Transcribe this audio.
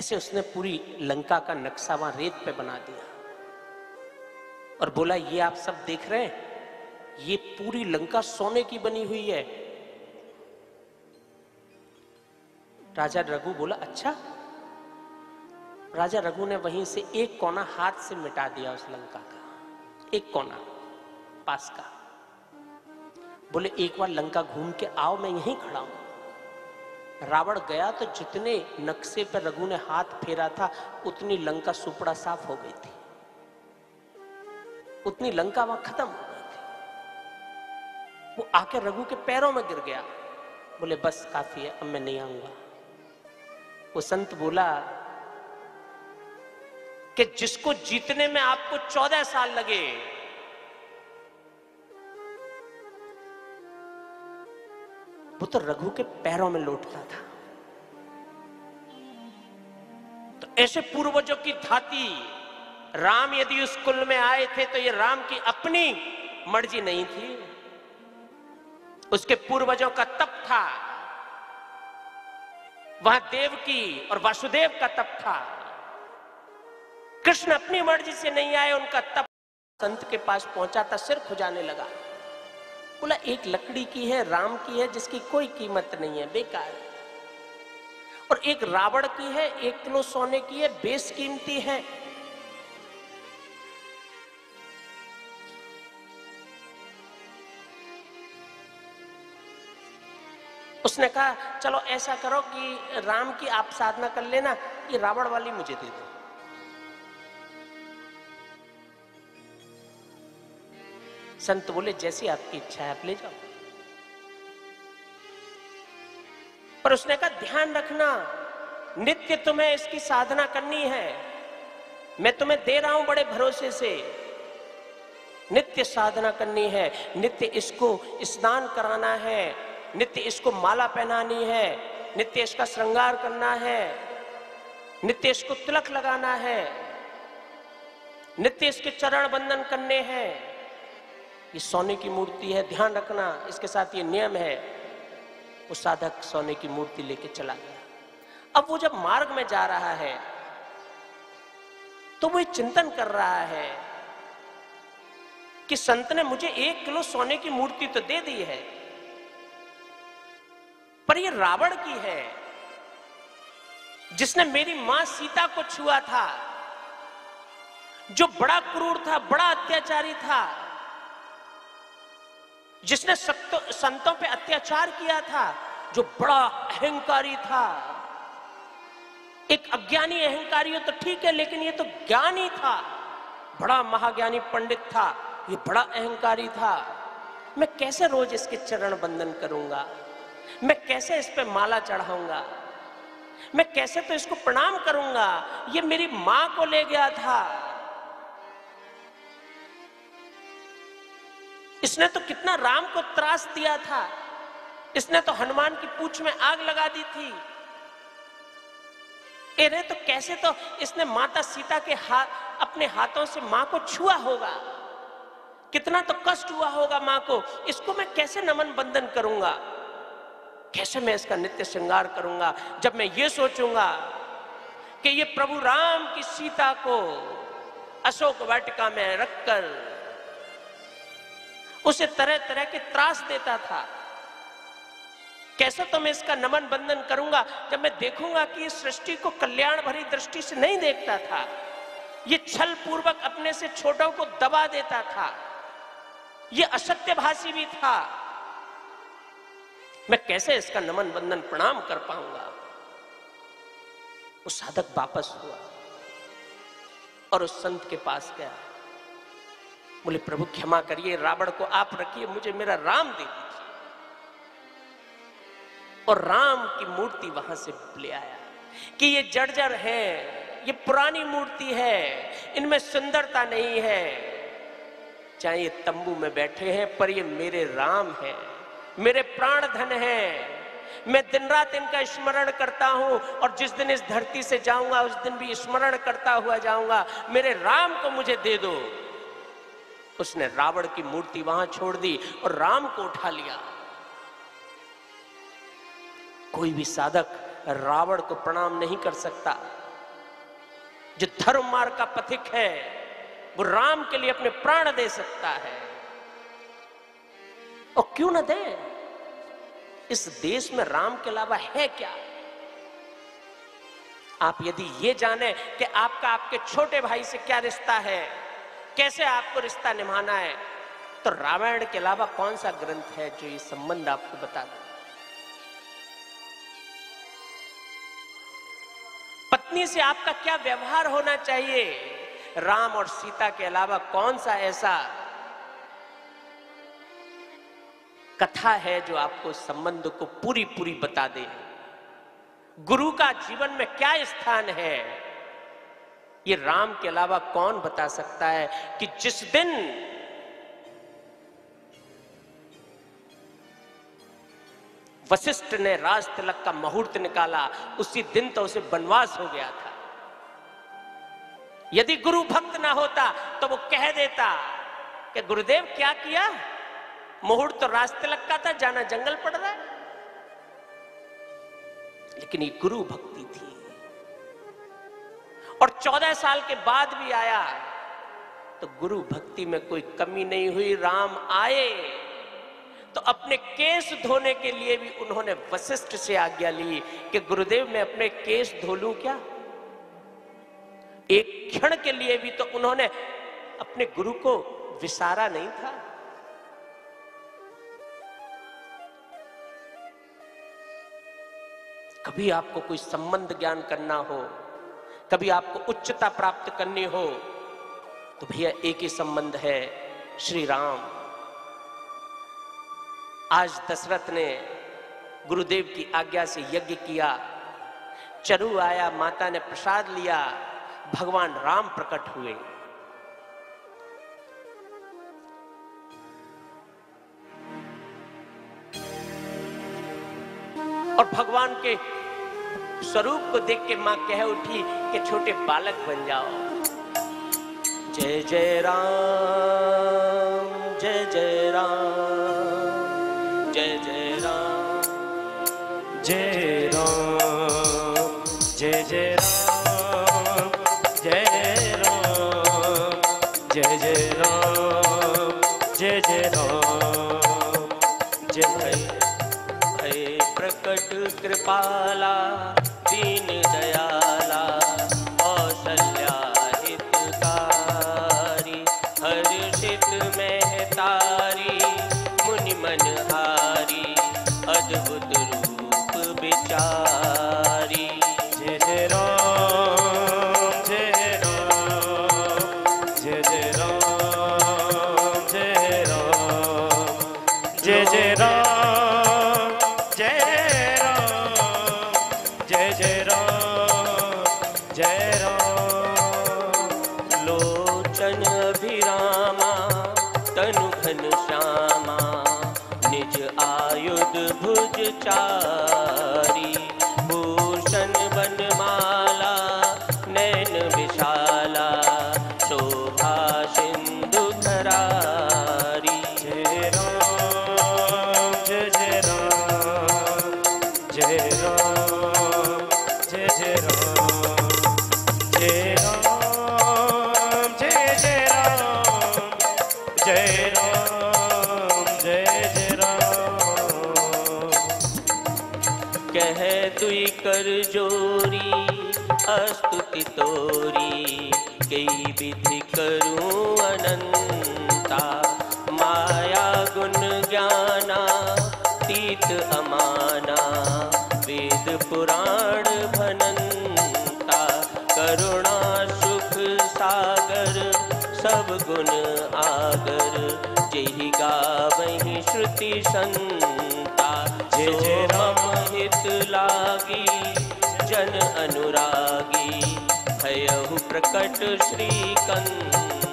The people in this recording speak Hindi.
ऐसे उसने पूरी लंका का नक्शा वहां रेत पे बना दिया और बोला, ये आप सब देख रहे हैं, ये पूरी लंका सोने की बनी हुई है। राजा रघु बोला, अच्छा। राजा रघु ने वहीं से एक कोना हाथ से मिटा दिया उस लंका का, एक कोना पास का। बोले, एक बार लंका घूम के आओ, मैं यहीं खड़ा हूं। रावण गया तो जितने नक्शे पर रघु ने हाथ फेरा था उतनी लंका सुपड़ा साफ हो गई थी, उतनी लंका वहां खत्म हो गई थी। वो आके रघु के पैरों में गिर गया। बोले, बस काफी है, अब मैं नहीं आऊंगा। वो संत बोला कि जिसको जीतने में आपको 14 साल लगे, वो तो रघु के पैरों में लौटता था। तो ऐसे पूर्वजों की धाती राम यदि उस कुल में आए थे तो ये राम की अपनी मर्जी नहीं थी, उसके पूर्वजों का तप था। वहां देवकी और वासुदेव का तप था। कृष्ण अपनी मर्जी से नहीं आए, उनका तप संत के पास पहुंचा था, सिर खुजाने लगा। बोला, एक लकड़ी की है, राम की है, जिसकी कोई कीमत नहीं है, बेकार। और एक रावण की है, 1 किलो सोने की है, बेशकीमती है। उसने कहा, चलो ऐसा करो कि राम की आप साधना कर लेना, ये रावण वाली मुझे दे दो। संत बोले, जैसी आपकी इच्छा है आप ले जाओ। पर उसने कहा, ध्यान रखना, नित्य तुम्हें इसकी साधना करनी है, मैं तुम्हें दे रहा हूं बड़े भरोसे से। नित्य साधना करनी है, नित्य इसको स्नान कराना है, नित्य इसको माला पहनानी है, नित्य इसका श्रृंगार करना है, नित्य इसको तिलक लगाना है, नित्य इसके चरण बंदन करने हैं। ये सोने की मूर्ति है, ध्यान रखना, इसके साथ ये नियम है। वो साधक सोने की मूर्ति लेके चला गया। अब वो जब मार्ग में जा रहा है तो वो चिंतन कर रहा है कि संत ने मुझे 1 किलो सोने की मूर्ति तो दे दी है, पर ये रावण की है, जिसने मेरी मां सीता को छुआ था, जो बड़ा क्रूर था, बड़ा अत्याचारी था, जिसने संतों पे अत्याचार किया था, जो बड़ा अहंकारी था। एक अज्ञानी अहंकारी हो तो ठीक है, लेकिन ये तो ज्ञानी था, बड़ा महाज्ञानी पंडित था, ये बड़ा अहंकारी था। मैं कैसे रोज इसके चरण बंदन करूंगा, मैं कैसे इस पे माला चढ़ाऊंगा, मैं कैसे तो इसको प्रणाम करूंगा। ये मेरी मां को ले गया था, इसने तो कितना राम को त्रास दिया था, इसने तो हनुमान की पूंछ में आग लगा दी थी। अरे तो कैसे तो इसने माता सीता के अपने हाथों से मां को छुआ होगा, कितना तो कष्ट हुआ होगा मां को। इसको मैं कैसे नमन बंदन करूंगा, कैसे मैं इसका नित्य श्रृंगार करूंगा। जब मैं ये सोचूंगा कि ये प्रभु राम की सीता को अशोक वाटिका में रखकर उसे तरह तरह के त्रास देता था, कैसे तो मैं इसका नमन बंदन करूंगा। जब मैं देखूंगा कि इस सृष्टि को कल्याण भरी दृष्टि से नहीं देखता था, ये छल पूर्वक अपने से छोटों को दबा देता था, ये असत्यभाषी भी था, मैं कैसे इसका नमन बंदन प्रणाम कर पाऊंगा। वो साधक वापस हुआ और उस संत के पास गया। बोले, प्रभु क्षमा करिए, रावण को आप रखिए, मुझे मेरा राम दे दीजिए। और राम की मूर्ति वहां से ले आया कि ये जर्जर है, ये पुरानी मूर्ति है, इनमें सुंदरता नहीं है, चाहे ये तंबू में बैठे हैं, पर ये मेरे राम हैं, मेरे प्राण धन हैं। मैं दिन रात इनका स्मरण करता हूं और जिस दिन इस धरती से जाऊंगा उस दिन भी स्मरण करता हुआ जाऊंगा। मेरे राम को मुझे दे दो। उसने रावण की मूर्ति वहां छोड़ दी और राम को उठा लिया। कोई भी साधक रावण को प्रणाम नहीं कर सकता, जो धर्म मार्ग का पथिक है, वो राम के लिए अपने प्राण दे सकता है। और क्यों ना दे? इस देश में राम के अलावा है क्या? आप यदि ये जाने कि आपका आपके छोटे भाई से क्या रिश्ता है, कैसे आपको रिश्ता निभाना है, तो रामायण के अलावा कौन सा ग्रंथ है जो ये संबंध आपको बता दे? पत्नी से आपका क्या व्यवहार होना चाहिए, राम और सीता के अलावा कौन सा ऐसा कथा है जो आपको संबंध को पूरी पूरी बता दे? गुरु का जीवन में क्या स्थान है, ये राम के अलावा कौन बता सकता है कि जिस दिन वशिष्ठ ने राज तिलक का मुहूर्त निकाला, उसी दिन तो उसे वनवास हो गया था। यदि गुरु भक्त ना होता तो वो कह देता कि गुरुदेव क्या किया, मुहूर्त तो राज तिलक का था, जाना जंगल पड़ रहा है। लेकिन ये गुरु भक्ति थी। और 14 साल के बाद भी आया तो गुरु भक्ति में कोई कमी नहीं हुई। राम आए तो अपने केस धोने के लिए भी उन्होंने वशिष्ठ से आज्ञा ली कि गुरुदेव मैं अपने केस धो लूं क्या? एक क्षण के लिए भी तो उन्होंने अपने गुरु को विसारा नहीं था। कभी आपको कोई संबंध ज्ञान करना हो, कभी आपको उच्चता प्राप्त करनी हो, तो भैया एक ही संबंध है, श्री राम। आज दशरथ ने गुरुदेव की आज्ञा से यज्ञ किया, चरु आया, माता ने प्रसाद लिया, भगवान राम प्रकट हुए। और भगवान के स्वरूप को देख के मां कह उठी कि छोटे बालक बन जाओ। जय जय राम, जय जय राम, जय जय राम, जय राम, जय जय राम, जय राम, जय जय राम, जय जय राम, जय भय प्रकट कृपाला दीन दयाला कौशल्या हितकारी हर्षित महतारी मुनि मनहारी अद्भुत रूप विचारी। जय जय राम, जय राम, जय जय राम, जय राम, जय जय राम, चारी भूषण बनमाला नैन विशाला शोभा सिंधु धरारी। जय राम, जय जय राम, जय राम, जय जय राम, जय राम, जय जय राम, जय राम, जय जय राम। कह दुई कर जोरी अस्तुति तोरी कई विधि करूं अनंता माया गुण ज्ञाना तीत अमाना वेद पुराण भनंता करुणा सुख सागर सब गुण आगर जेहि गावहि श्रुति संता। जय जय राम हित लागी जन अनुरागी भयहु प्रकट श्रीकंद